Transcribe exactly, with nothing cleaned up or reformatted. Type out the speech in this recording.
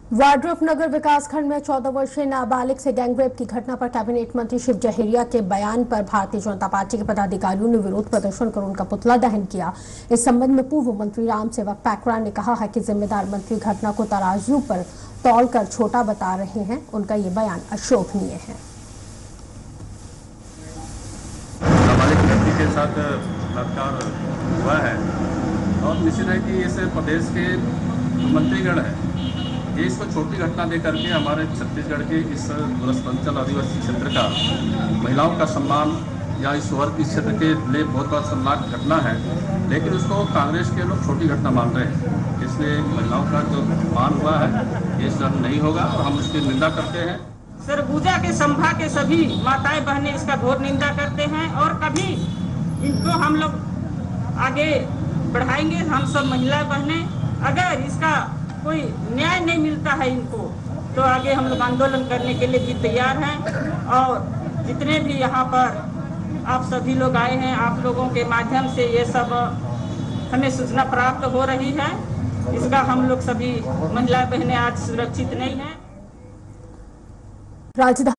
वाड्रफ नगर विकासखंड में चौदह वर्षीय नाबालिग से गैंगरेप की घटना पर कैबिनेट मंत्री शिव जहेरिया के बयान पर भारतीय जनता पार्टी के पदाधिकारियों ने विरोध प्रदर्शन कर उनका पुतला दहन किया। इस संबंध में पूर्व मंत्री राम सेवक पैकरा ने कहा है कि जिम्मेदार मंत्री घटना को तराजू पर तौलकर छोटा बता रहे हैं। उनका ये बयान अशोभनीय है। नाबालिग लड़की के साथ बलात्कार हुआ है और निश्चित है कि इस प्रदेश के मंत्रीगण है ये इसको छोटी घटना दे करके हमारे छत्तीसगढ़ के इस दूरस्थ आदिवासी क्षेत्र का महिलाओं का सम्मान या इस वर्ग इस क्षेत्र के लिए बहुत बड़ा सम्मान घटना है, लेकिन उसको कांग्रेस के लोग छोटी घटना मान रहे हैं। इसलिए महिलाओं का जो मान हुआ है ये सहन नहीं होगा और हम इसकी निंदा करते हैं। सरगुजा के संभा के सभी माताएं बहनें इसका घोर निंदा करते हैं और कभी इनको हम लोग आगे बढ़ाएंगे। हम सब महिला बहनें अगर इसका कोई न्याय नहीं मिलता है इनको तो आगे हम लोग आंदोलन करने के लिए भी तैयार हैं। और जितने भी यहाँ पर आप सभी लोग आए हैं, आप लोगों के माध्यम से ये सब हमें सूचना प्राप्त हो रही है। इसका हम लोग सभी महिला बहनें आज सुरक्षित नहीं हैं।